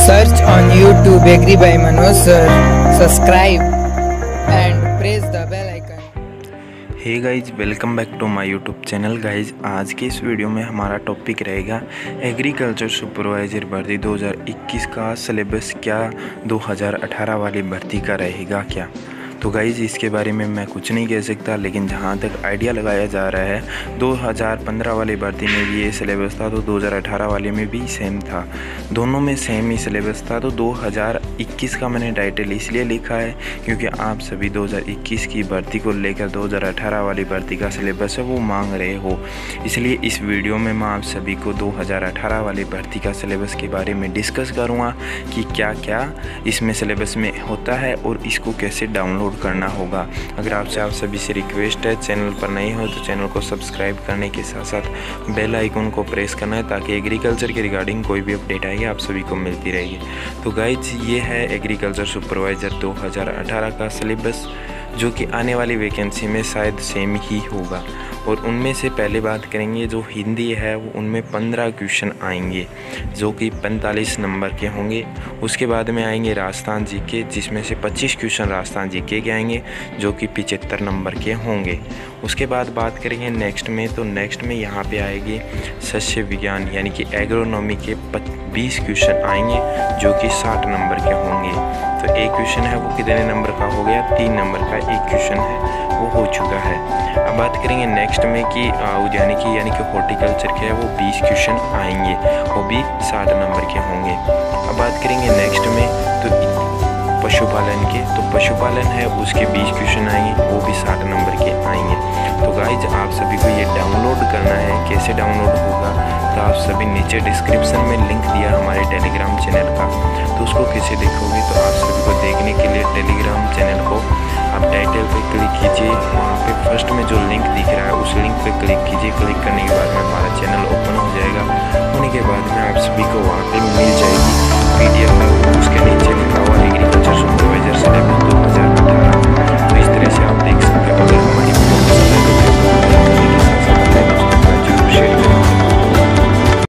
Search on YouTube Agri by Manoj sir. Subscribe and press the bell icon. Hey guys, welcome back to my YouTube channel. Guys, आज के इस video में हमारा topic रहेगा agriculture supervisor भर्ती 2021 का syllabus क्या 2018 वाली भर्ती का रहेगा क्या। तो गाइज़, इसके बारे में मैं कुछ नहीं कह सकता, लेकिन जहाँ तक आइडिया लगाया जा रहा है 2015 वाली भर्ती में भी ये सिलेबस था, तो 2018 वाले में भी सेम था, दोनों में सेम ही सिलेबस था। तो 2021 का मैंने टाइटल इसलिए लिखा है क्योंकि आप सभी 2021 की भर्ती को लेकर 2018 वाली भर्ती का सिलेबस है वो मांग रहे हो, इसलिए इस वीडियो में मैं आप सभी को 2018 वाली भर्ती का सिलेबस के बारे में डिस्कस करूँगा कि क्या क्या इसमें सिलेबस में होता है और इसको कैसे डाउनलोड करना होगा। अगर आपसे आप सभी से रिक्वेस्ट है, चैनल पर नहीं हो तो चैनल को सब्सक्राइब करने के साथ साथ बेल आइकन को प्रेस करना है ताकि एग्रीकल्चर के रिगार्डिंग कोई भी अपडेट आएगी आप सभी को मिलती रहेगी। तो गाइज, ये है एग्रीकल्चर सुपरवाइज़र 2018 का सिलेबस, जो कि आने वाली वैकेंसी में शायद सेम ही होगा। और उनमें से पहले बात करेंगे जो हिंदी है, वो उनमें 15 क्वेश्चन आएंगे जो कि 45 नंबर के होंगे। उसके बाद में आएंगे राजस्थान जीके, जिसमें से 25 क्वेश्चन राजस्थान जीके के आएंगे जो कि 75 नंबर के होंगे। उसके बाद बात करेंगे नेक्स्ट में, तो नेक्स्ट में यहाँ पे आएगी शस्य विज्ञान यानी कि एग्रोनॉमी के 20 क्वेश्चन आएंगे जो कि 60 नंबर के होंगे। तो एक क्वेश्चन है वो कितने नंबर का हो गया, 3 नंबर का एक क्वेश्चन है वो हो चुका है। अब बात करेंगे नेक्स्ट में कि उद्यानिकी यानी कि हॉर्टिकल्चर के है वो 20 क्वेश्चन आएंगे, वो भी 60 नंबर के होंगे। अब बात करेंगे नेक्स्ट में तो पशुपालन के, तो पशुपालन है उसके 20 क्वेश्चन आएंगे, वो भी 60 नंबर के आएंगे। तो गाइज, आप सभी को ये डाउनलोड करना है। कैसे डाउनलोड होगा, तो आप सभी नीचे डिस्क्रिप्शन में लिंक दिया हमारे टेलीग्राम चैनल का, तो उसको कैसे देखोगे, तो आप सभी को देखने के लिए टेलीग्राम चैनल को आप टाइटल पे क्लिक कीजिए, वहाँ पे फर्स्ट में जो लिंक दिख रहा है उस लिंक पे क्लिक कीजिए। क्लिक करने के बाद में हमारा चैनल ओपन